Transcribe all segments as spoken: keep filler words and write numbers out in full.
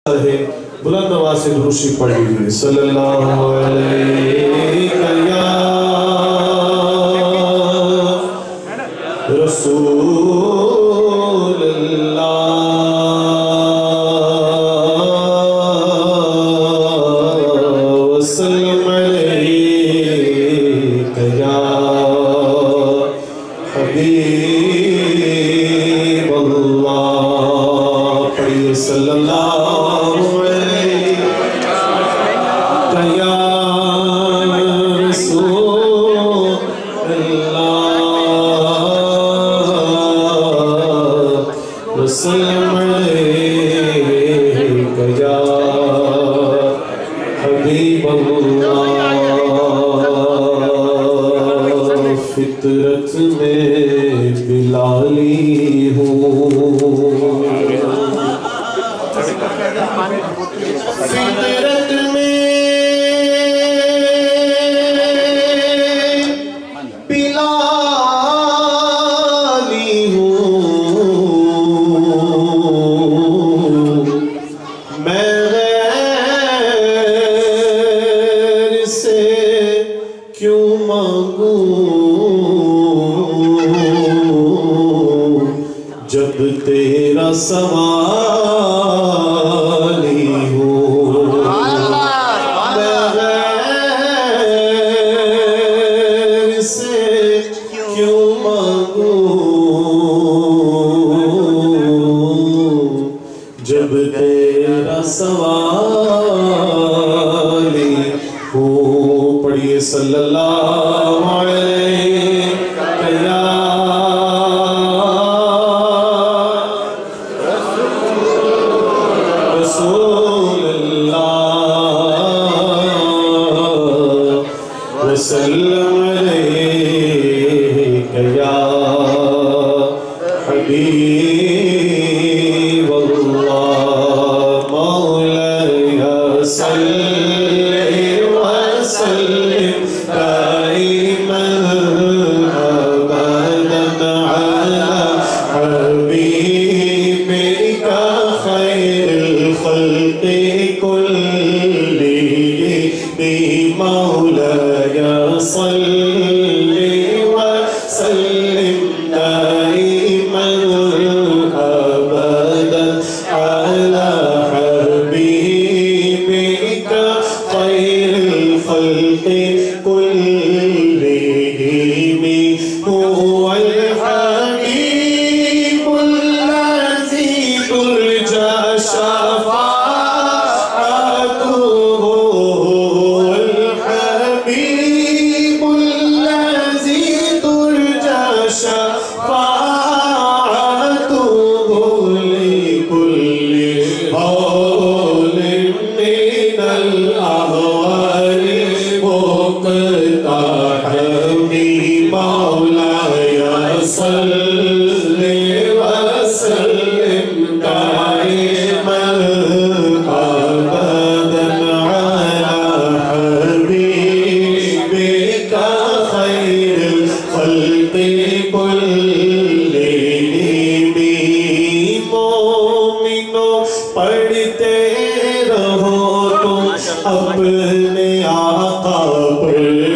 بلند آواز سے درود شریف پڑھ لیجیے صلی اللہ علیہ یا رسول اللہ وسلم علیک یا حبیب اللہ پڑھیے صلی اللہ وسلم علیک یا حبیب اللہ فطرت میں بلالی ہوں فطرت میں جب تیرا سوالی ہوں میں غیر سے کیوں مانگوں جب تیرا سوالی ہوں پڑھیے صلی اللہ علیہ یا وسلم علیک یا حبیب اللہ مولاي صلی وسلم دائما ابدا على حبیبک خیر الخلق كلهم مولاي صلی وسلم دائما ابدا على حبیبک خیر الخلق كلهم هو الحبیب الذی ترجى شفاعته پڑھتے رہو تم اپنے آقا پر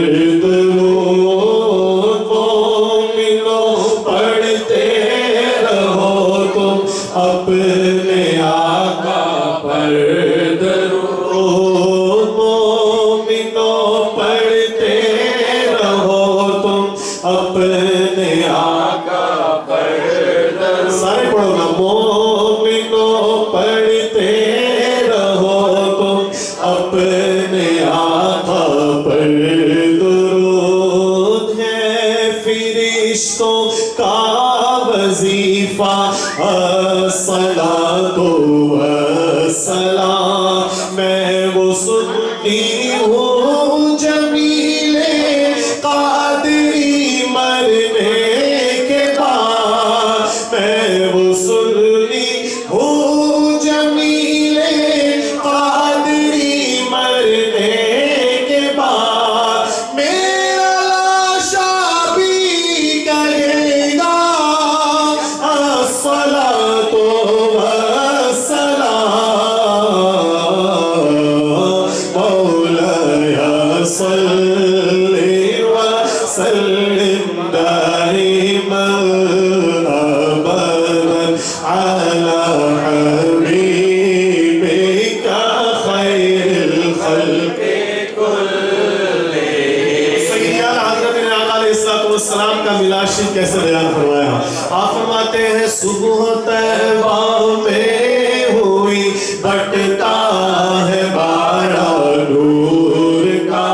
درود مومنوں پڑھتے رہو تم اپنے آقا پر درود مومنوں پڑھتے رہو تم اپنے آقا پر درود سارے پڑھو نا مومنوں پڑھتے رہو تم اپنے آقا پر درود ہے فرشتوں کا وظیفہ الصلاۃ والسلام میں وہ سنتی ہوں جمیل قادری مرنے کے بعد میں وہ سنتی ہوں جمیل قادری مرنے کے بعد میرا لاشا بھی کہے گا الصلاۃ والسلام ملاشی کیسے بیان فرمایا. آپ فرماتے ہیں صبح طیبہ میں ہوئی بٹتا ہے بارہ نور کا.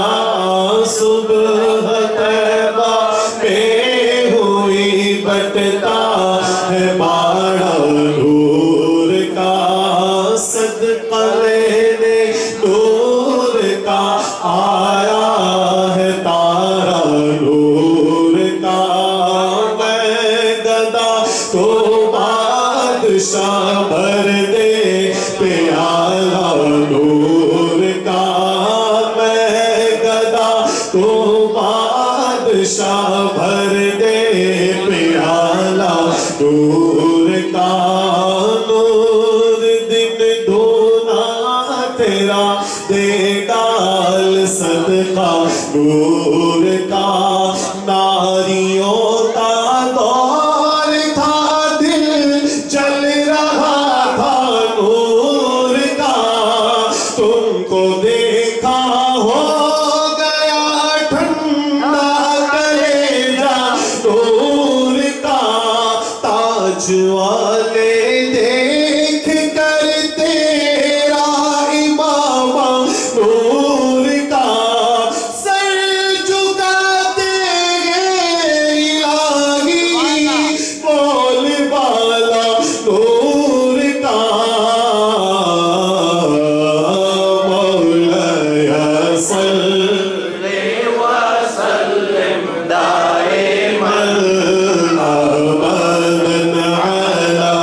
صبح طیبہ میں ہوئی بٹتا ہے بارہ نور کا. صدقہ لینے نور کا آیا ہے تارا نور کا. میں گدا تو بادشاہ بھر دے پیالہ نور کا. میں گدا تو بادشاہ بھر دے پیالہ نور کا. نور دن دھونا تیرا دے ڈال صدقہ نور کا. ناریوں کا دور تھا دل جل رہا تھا نور کا. تم کو دیکھا ہو گیا ٹھنڈا کلیجہ نور کا. تاج والے دیکھ کر تیرا امامہ نور کا. سر جھکاتے ہیں الہی بول بالا نور کا. مولا صلی وسلم دائما ابدا علی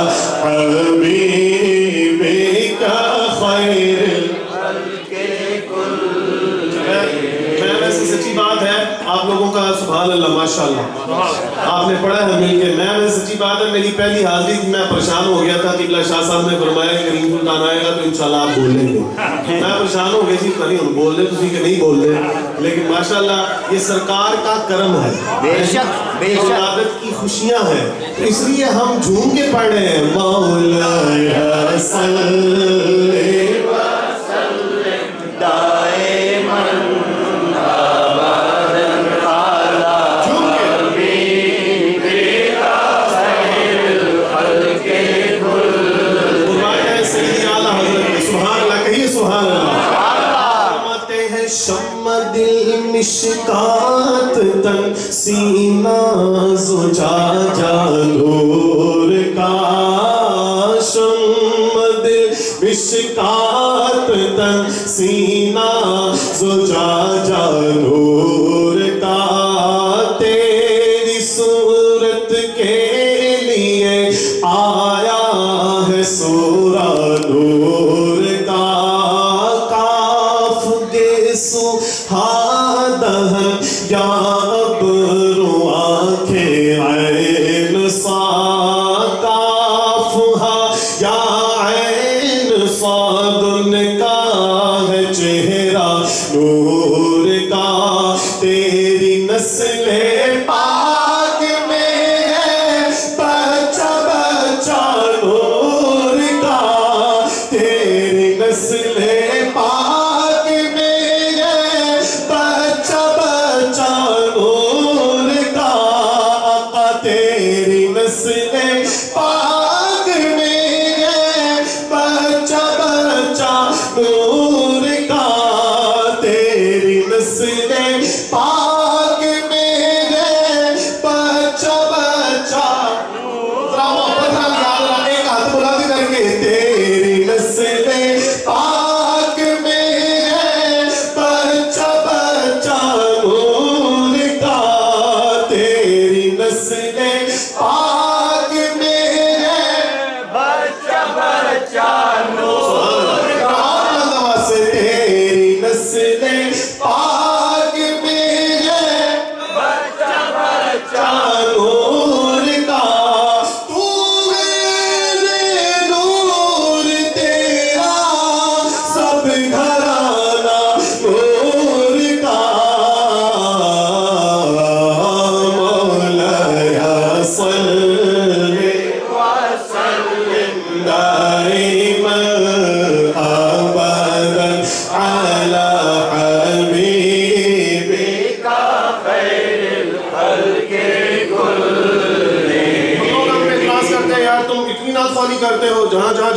حبیبک خیر الخلق کلہم. میں ویسے سچی بات ہے آپ لوگوں کا سبحان اللہ ماشاءاللہ آپ نے پڑھا ہے مل کے. میں ویسے سچی بات ہے میری پہلی حاضری تھی میں پریشان ہو گیا تھا. قبلہ شاہ صاحب نے فرمایا کہ کریم سلطان آئے گا تو انشاءاللہ آپ بول لیں گے. میں پریشان ہو گئی تھی کہ نہیں بول لیں تھی کہ نہیں بول لیں. لیکن ماشاءاللہ یہ سرکار کا کرم ہے. بے شک بے شک ولادت کی خوشیاں ہیں تو اس لیے ہم جھوم کے پڑھ رہے ہیں. مولا صلی وسلم دائما ابدا علی حبیبک خیر الخلق کلہم. فرمایا ہے سیدی اعلیٰ حضرت سبحان اللہ کہیے سبحان اللہ. فرماتے ہیں شمع دل مشکات تن سینہ زجاجہ نور کا. شمع دل مشکات تن سینہ زجاجہ نور کا. تیری صورت کے لیے آیا ہے سورہ نور کا. کاف گیسو ہادہن یا ابرو آنکھیں عین سا. کاف ہا یا عین صاد ان کا ہے چہرہ نور کا. تیری نسل پاک میں ہے بچہ بچہ نور کا. تیری نسل پاک میں ہے بچہ بچہ نور کا. آقا تیری نسل پاک میں ہے بچہ بچہ نور کا. تیری نسل پاک میں ہے بچہ بچہ. ذرا محبت نال یاد رکھ ایک ہاتھ بلند کر کے. تیری نسل پاک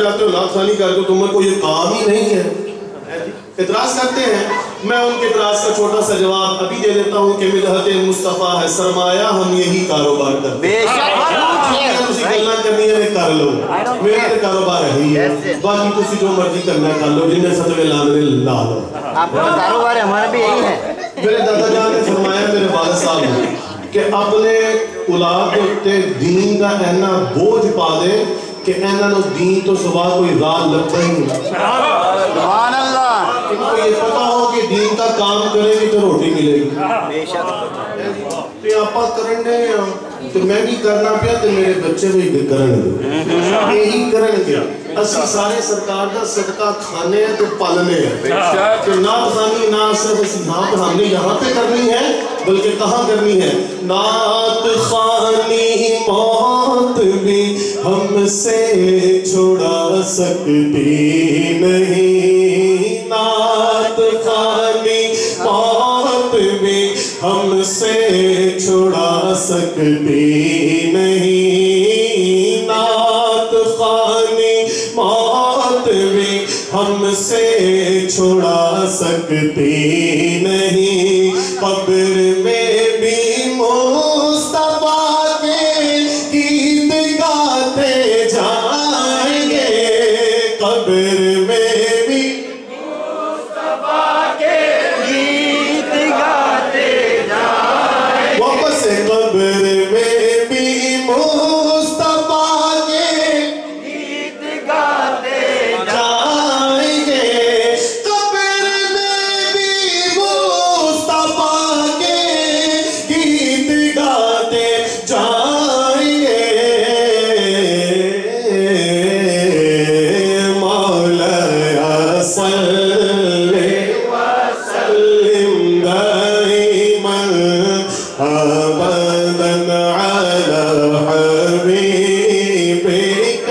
جاتے ہو نعت خوانی کرتے ہو تمہیں کوئی کام ہی نہیں ہے اعتراض کرتے ہیں میں ان کے اعتراض کا چھوٹا سا جواب ابھی دے دیتا ہوں کہ مدحت مصطفیٰ ہے سرمایہ ہم یہی کاروبار کرتے ہیں تسی گلاں کرنی ہے کر لو میرا تے کاروبار ہے ہی ہے باقی تسی جو مرضی کرنا کر لو جن نے ستوے لانے لا لو آپ کا کاروبار ہے ہمارا بھی یہی ہے میرے دادا جان نے فرمایا میرے والد صاحب نے کہ اپنے اولاد تے دین کا اینا بوجھ پا دے کہ اینا نو دین تو سوا کوئی راہ لگتا ہی نہیں سبحان اللہ ان کو یہ پتا ہو کہ دین کا کام کرے گی تو روٹی ملے گی بے شک تو آپا کرنے تو میں بھی کرنا پیا تو میرے بچے بھی کرنے یہی کرنے اسی سارے سرکار کا صدقہ کھانے ہیں تو پالنے ہیں کہ نعت خوانی نہ صرف اسی یہاں پر ہم نے یہاں پہ کرنی ہے بلکہ کہاں کرنی ہے نعت خوانی موت بھی ہم سے چھڑا سکتی نہیں نعت خوانی موت بھی ہم سے چھڑا سکتی نہیں نعت خوانی موت بھی ہم سے چھڑا سکتی نہیں قبر میں بھی مصطفیٰ کے گیت گاتے جائیں گے قبر میں بھی مصطفیٰ کے گیت گاتے جائیں گے واپس سے قبر میں بھی مصطفیٰ کے گیت گاتے جائیں گے قبر میں بھی مصطفیٰ کے گیت گاتے جائیں گے مولا صلی وسلم دائما ابدا علی حبیبک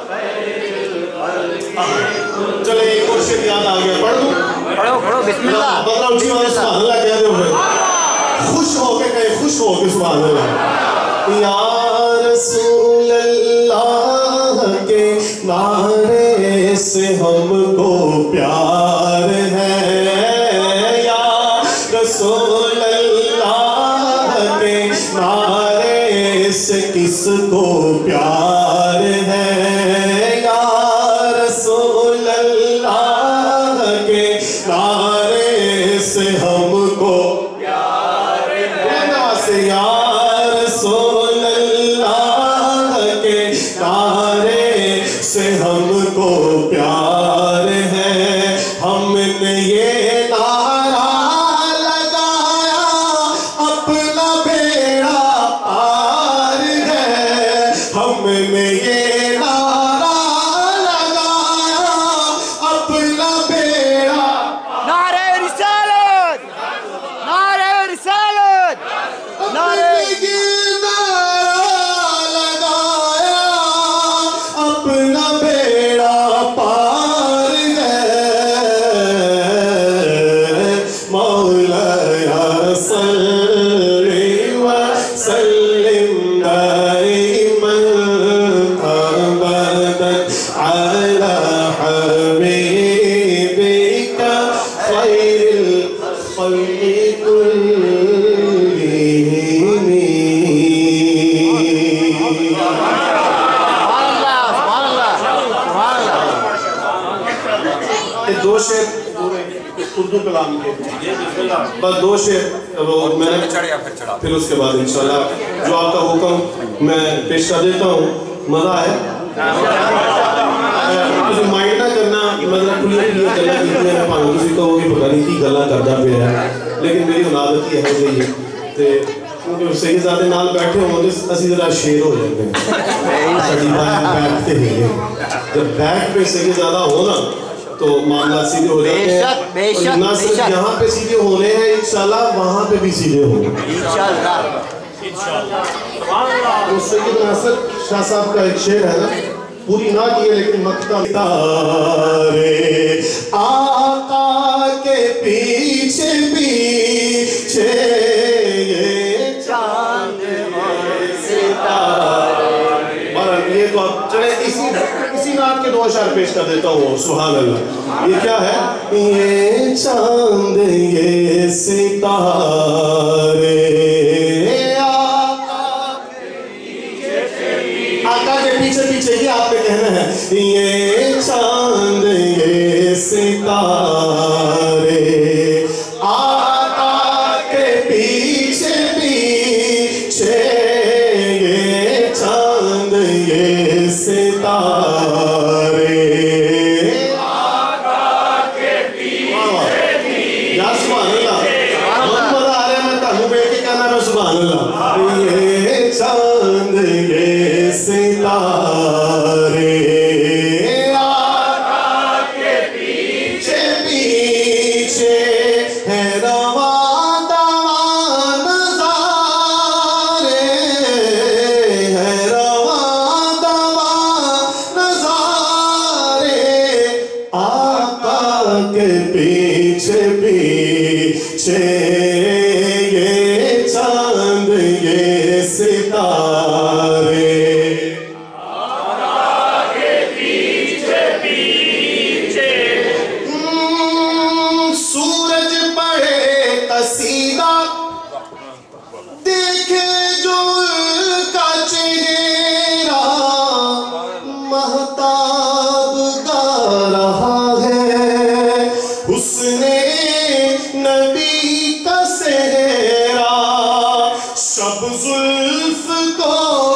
چلے ایک اور شعر یاد آ گیا پڑھ دوں پڑھو پڑھو بسم اللہ بدلا اٹھی والے سبحان اللہ کہہ دے ہوئے خوش ہو کے کہے خوش ہو کے سبحان اللہ یا رسول اللہ کے نعرے سے ہم کو پیار ہے یا رسول اللہ کے نعرے سے کس کو پیار ہے یا رسول اللہ کے نعرے سے ہم کو پیار ہے یا رسول اللہ کے نعرے سے ہم کو پیار ہے ہم نے یہ نعرہ لگایا اپنا بیڑا پار ہے ہم نے یہ نعرہ لگایا اپنا بیڑا نعرہ رسالت نعرہ رسالت نعرہ یہ نعرہ لگایا اپنا بیڑا پار ہے مولا صلی وسلم دائما ابدا علی حبیبک خیر الخلق سبحان اللہ سبحان اللہ سبحان اللہ یہ دو شعر اردو کلام کے بس دو شعر وہ میں نے پھر اس کے بعد انشاءاللہ جو آپ کا حکم میں پیش کر دیتا ہوں مزہ ہے تسی مائنڈ نہ کرنا مطلب کھلی کھلی گلاں کیتیاں نے پاویں تسی کہو کہ پتہ نہیں کی گلاں کردا پیا ہے لیکن میری عادت یہ ہے جی تے کیونکہ صحیح ذاتے نال بیٹھے ہوں تے اسی ذرا شیر ہو جاتے ہیں ساڈی بات بیٹھتے ہیں جب بیٹھ پہ صحیح زیادہ ہو نا تو معاملات سیدھے ہو جاتے ہیں بے شک، اور نہ بے صرف شک۔ یہاں پہ سیدھے ہونے ہیں انشاءاللہ وہاں پہ بھی سیدھے ہوں گے انشاءاللہ تو سید ناصر شاہ صاحب کا ایک شعر ہے نا پوری نہ کی ہے لیکن مقطع تارے آقا کے پیچھے پیچھے یہ چاند اور ستارے اور یہ تو اب چلے اسی اسی نعت کے دو اشعار پیش کر دیتا ہوں. سبحان اللہ. یہ کیا ہے؟ یہ چاند یہ ستارے آقا کے پیچھے پیچھے ہی آپ نے کہنا ہے. یہ چاند یہ ستارے آقا کے پیچھے پیچھے یہ چاند یہ ستارے آقا کے پیچھے پیچھے. یا سبحان اللہ. محمد آ رہے میں تہوں بیٹھ کے کہنا میں سبحان اللہ. یہ چاند یہ ستارے آقا کے پیچھے پیچھے ہے رواں دواں نظارے ہے رواں دواں نظارے آقا کے پیچھے پیچھے یہ چاند یہ ستارے سورج پڑے قصیدہ دیکھے جو کا چہرہ مہتاب گا رہا ہے حسن نبی کا سہرا شب زلف کو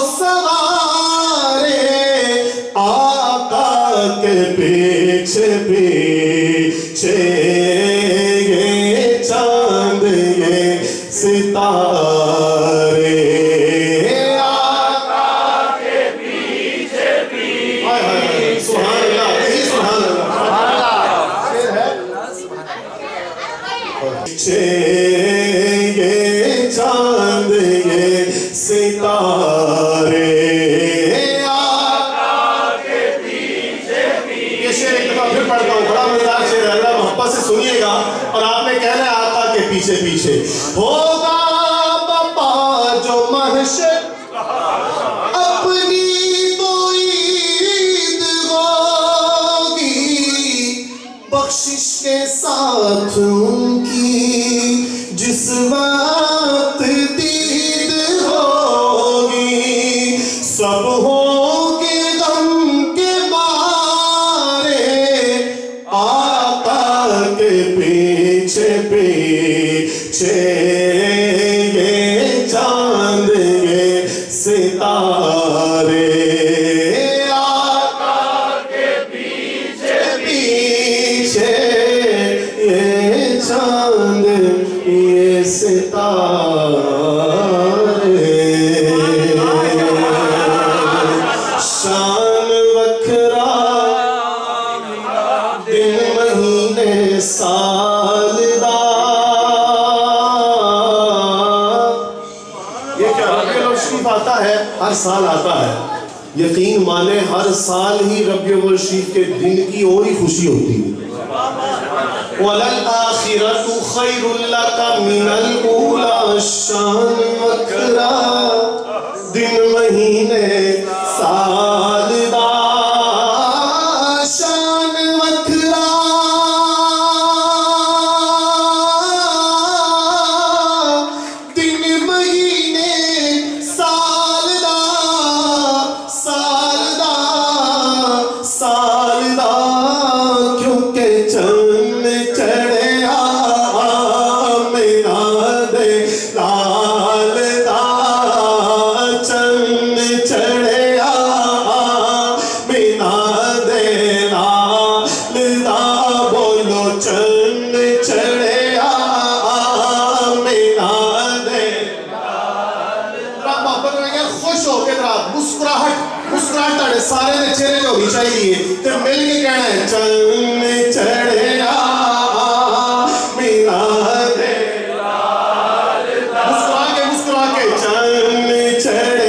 سوارے آقا کے پیچھے پیچھے یہ چاند یہ ستارے آقا کے پیچھے پیچھے. سبحان اللہ. سبحان اللہ. پیچھے یہ چاند یہ ستارے آقا کے پیچھے پیچھے. یہ شعر ایک دفعہ پھر پڑھتا ہوں. بڑا مزدار شعر ہے. محبت سے سنیے گا اور آپ نے کہنا ہے آقا کے پیچھے پیچھے. ہوگا بپا جو محشر اپنی تو عید ہوگی بخشش کے ساتھ ان کی جس وقت دید ہوگی سب ہوں گے غم کے مارے آقا کے پیچھے پیچھے یہ چاند یہ ستارے آقا کے پیچھے پیچھے یہ چاند یہ ستارے. شان وکھرا دن مہینے سال دا. یہ کیا ربیع الاول شریف آتا ہے ہر سال آتا ہے. یقین مانے ہر سال ہی ربیع الاول شریف کے دن کی اور ہی خوشی ہوتی ہے. وَلَلْآخِرَةُ خَيْرٌ لَكَ مِنَ الْأُولَى. شان وکھرا دن مہینے سال دا. شان وکھرا دن مہینے سال دا سال دا سال دا کیونکہ چند چڑھے میرا دے لال دا چند چڑھے میرا دے لال دا. بولو چند چڑھے میرا دے لال دا. محبت میں کہ خوش ہو کے ذرا مسکراہٹ مسکراہٹ تاڑے سارے دے چہرے جو ہونی چاہیے تے مل کے کہنا ہے چند چڑھے میرا دے لال دا. مسکرا کے مسکرا کے چند چڑھے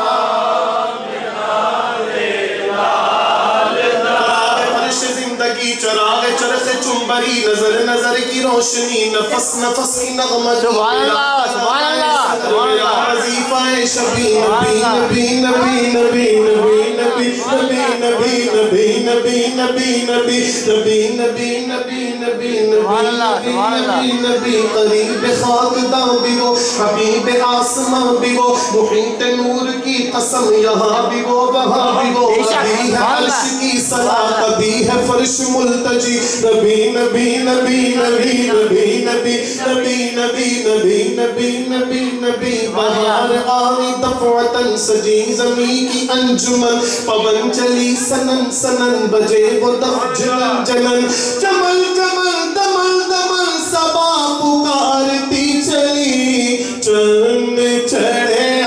میرا دے لال دا. فرشتے زندگی چراغ چرخ چنبری نظر نظر کی روشنی نفس نفس کی نغمت سبحان اللہ سبحان اللہ سبحان اللہ وظیفہ شبی نبی نبی نبی نبی نبی نبی نبی نبی نبی نبی نبی نبی نبی نبی نبی نبی نبی قریب خاک داں بھی وہ حبیب آسماں بھی وہ محیط نور کی قسم یہاں بھی وہ وہاں بھی وہ کبھی ہے عرش کی صلاح کبھی ہے فرش ملتجی نبی نبی نبی نبی نبی نبی نبی نبی نبی نبی نبی نبی بہار آئی دفعتاً سجی زمین کی انجمن پون چلی سنن سنن بجے وہ دف جنن جنن جمل جمل دمل دمل سبا پکارتی چلی چند چڑھے آ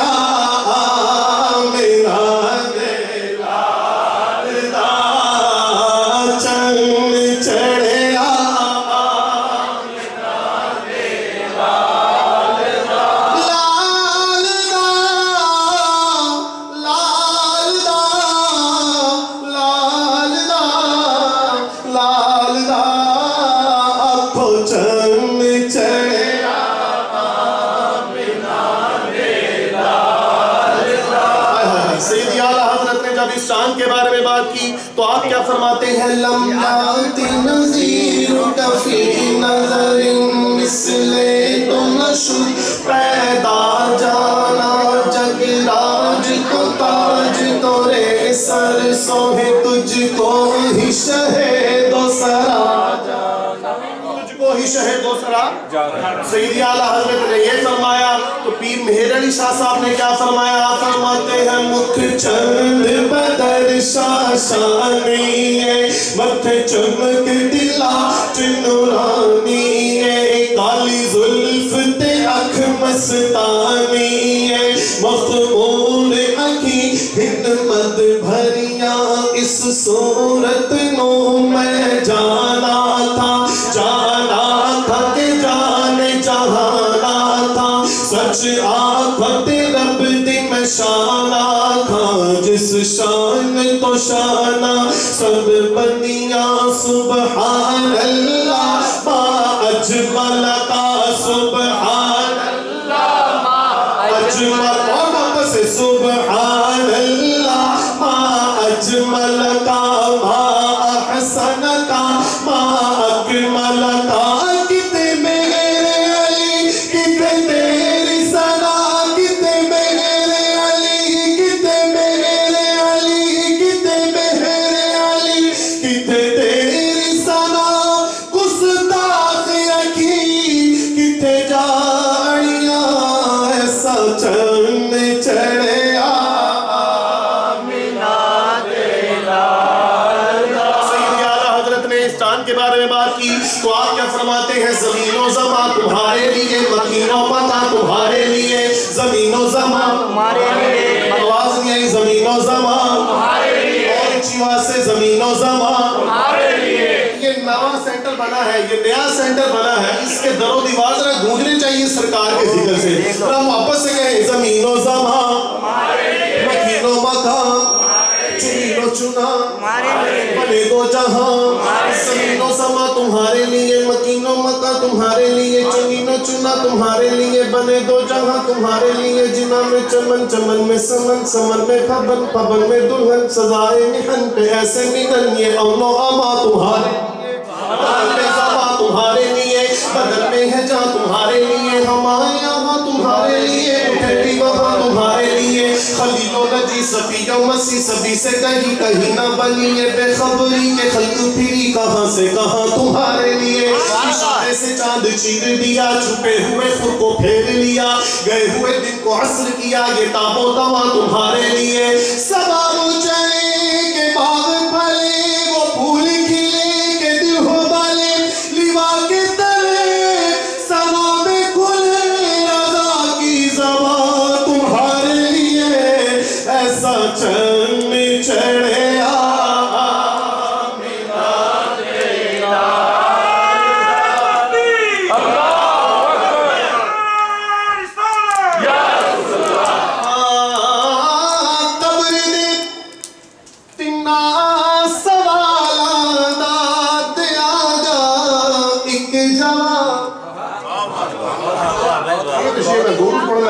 میرا لال دا چند چڑھے آ میرا لال دا لال دا لال دا لال دا لال دا اپو چند چڑھے سیدی اعلیٰ حضرت نے جب اس چاند کے بارے میں بات کی تو آپ کیا فرماتے ہیں لم یاتی نظیرک فی نظر مثل تو نشد پیدا جانا جگ راج کو تاج تورے سر سوہے تجھ کو ہی شہد و سرا تجھ کو ہی شہد و سرا سیدی اعلیٰ حضرت نے یہ فرمایا تو پیر مہر علی شاہ صاحب نے کیا فرمایا فرماتے ہیں مکھ چند بدر شاشانی ہے مکھ چمک دلا چنورانی ہے کالی ظلف تے اکھ مستانی ہے مخمور اکھی حکمت بھریاں اس صورت نو میں جانا تھا جانا تھا کہ جانے جہانا تھا سچ آفت رب دی میں شانا تھا جس شان تو شانہ سب بنیاں سبحان اللہ ما اجمل کا سبحان اللہ ما اجمل اور واپس سے سبحان اللہ ما اجمل کا ما احسن کا ما اکمل کا کتے میرے علی کتے تیری سنا کتے میرے علی کتے میرے علی کتے میرے علی کتے تیری سنا گستاخ اکھی کتے جاڑیاں ایسا چند چڑھے کے بارے میں بات کی تو آپ کیا فرماتے ہیں زمین و زمان تمہارے لیے مکین و مکہ تمہارے لیے زمین و زمان تمہارے لیے آواز نہیں آئی زمین و زمان تمہارے لیے اور چیوا سے زمین و زمان تمہارے لیے یہ نیا سینٹر بنا ہے یہ نیا سینٹر بنا ہے اس کے در و دیوار ذرا گونجنے چاہیے سرکار کے ذکر سے ہم واپس سے گئے زمین و زمان تمہارے لیے مکین و مکہ چنین و چنا بنے دو جہاں زمین و سما تمہارے لیے مکین و مکہ تمہارے لیے چنین و چنا تمہارے لیے بنے دو جہاں تمہارے لیے جنا میں چمن چمن میں سمن سمن میں پھبن پھبن میں دلہن سزائے محن پہ ایسے مدن یہ اون و اما تمہارے بدل میں زما تمہارے لیے بدل میں ہے جہاں تمہارے لیے ہمارے یہاں تمہارے لیے اٹھتی وہاں تمہارے لیے خلیل و نجی صفی و مسیح سبھی سے کہیں کہیں نہ بنی یہ بے خبری کے خلق پھری کہاں سے کہاں تمہارے لیے اشارے سے چاند چیر دیا چھپے ہوئے خود کو پھیر لیا گئے ہوئے دن کو عصر کیا یہ تاب و دوا تمہارے لیے سباب چلے کے باغ پھلے وہ پھول کھلے کے دل ہو بالے لیوا کے تلے سنا میں کھلے رضا کی زبان تمہارے لیے ایسا چند چڑھے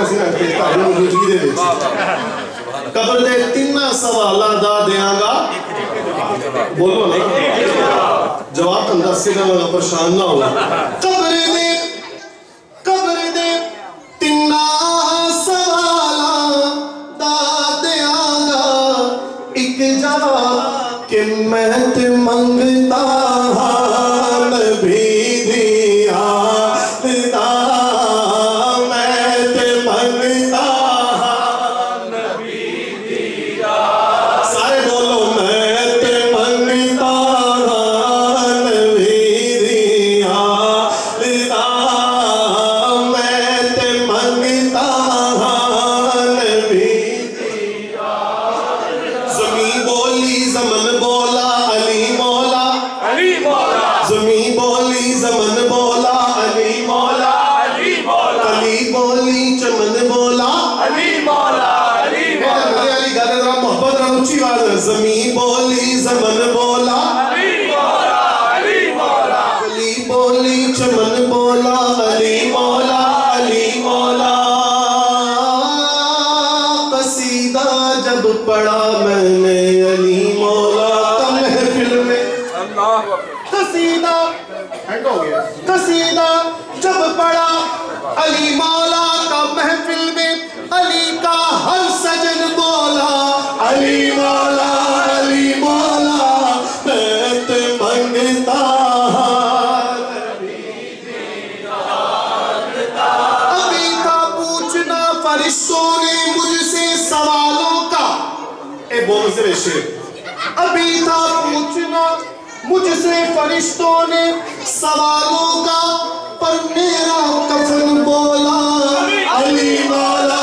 سی نا تاکہ موجودگی دے وچ قبر دے تینا سوالاں دا دیاں گا بولو نا جواب تم دس کے جانا پریشان نہ ہو قبر دے قبر دے تینا سوالاں دا دیاں گا ایک جواب کہ میں تے منگتا ہاں نبی دیا دا میں تے منگتا ہاں نبی دیا سارے بولو میں تے منگتا ہاں نبی دیا دا میں تے منگتا ہاں نبی دیا زمین بولی زمن بولا علی مولا علی مولا زمین بولی زمن بولا علی مولا علی مولا علی بولی چمن بولا علی مولا علی مولا علی گالے ذرا محبت رہا اچھی بات ہے زمین بولی زمن بولا علی مولا علی مولا علی بولی چمن بولا علی مولا علی مولا قصیدہ جب پڑھا میں نے علی مولا کا محفل میں قصیدہ قصیدہ جب پڑھا علی مولا کا محفل میں علی کا ہر سجن بولا علی مولا علی مولا میں تے منگتا ابھی تھا پوچھنا فرشتوں نے مجھ سے سوالوں کا اے بول سے شیر ابھی تھا پوچھنا مجھ سے فرشتوں نے سوالوں کا پر میرا کفن بولا علی مولا